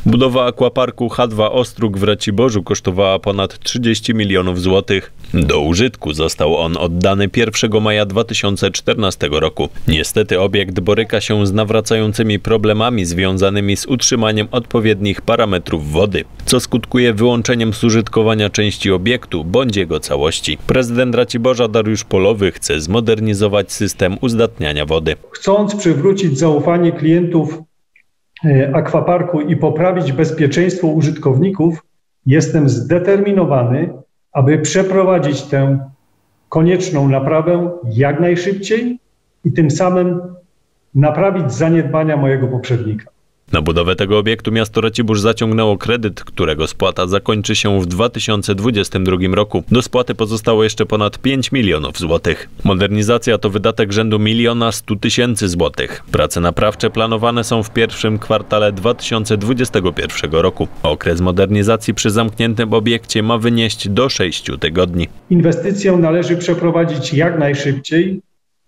Budowa aquaparku H2 Ostróg w Raciborzu kosztowała ponad 30 milionów złotych. Do użytku został on oddany 1 maja 2014 roku. Niestety obiekt boryka się z nawracającymi problemami związanymi z utrzymaniem odpowiednich parametrów wody, co skutkuje wyłączeniem z użytkowania części obiektu bądź jego całości. Prezydent Raciborza Dariusz Polowy chce zmodernizować system uzdatniania wody. Chcąc przywrócić zaufanie klientów aquaparku i poprawić bezpieczeństwo użytkowników, jestem zdeterminowany, aby przeprowadzić tę konieczną naprawę jak najszybciej i tym samym naprawić zaniedbania mojego poprzednika. Na budowę tego obiektu miasto Racibórz zaciągnęło kredyt, którego spłata zakończy się w 2022 roku. Do spłaty pozostało jeszcze ponad 5 milionów złotych. Modernizacja to wydatek rzędu 1 100 000 złotych. Prace naprawcze planowane są w pierwszym kwartale 2021 roku. Okres modernizacji przy zamkniętym obiekcie ma wynieść do 6 tygodni. Inwestycję należy przeprowadzić jak najszybciej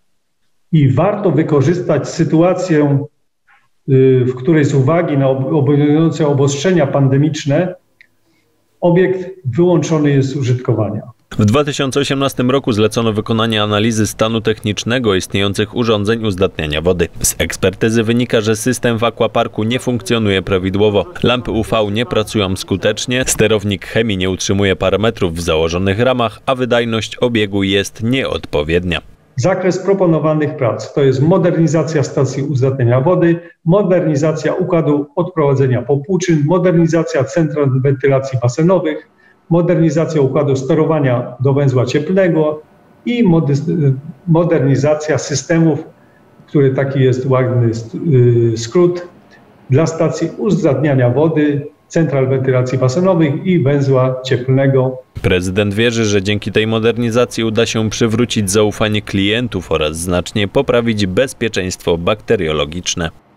i warto wykorzystać sytuację, w której z uwagi na obowiązujące obostrzenia pandemiczne obiekt wyłączony jest z użytkowania. W 2018 roku zlecono wykonanie analizy stanu technicznego istniejących urządzeń uzdatniania wody. Z ekspertyzy wynika, że system w aquaparku nie funkcjonuje prawidłowo. Lampy UV nie pracują skutecznie, sterownik chemii nie utrzymuje parametrów w założonych ramach, a wydajność obiegu jest nieodpowiednia. Zakres proponowanych prac to jest modernizacja stacji uzdatniania wody, modernizacja układu odprowadzenia popłuczyn, modernizacja central wentylacji basenowych, modernizacja układu sterowania do węzła cieplnego i modernizacja systemów, który taki jest ładny skrót, dla stacji uzdatniania wody, central wentylacji basenowych i węzła cieplnego. Prezydent wierzy, że dzięki tej modernizacji uda się przywrócić zaufanie klientów oraz znacznie poprawić bezpieczeństwo bakteriologiczne.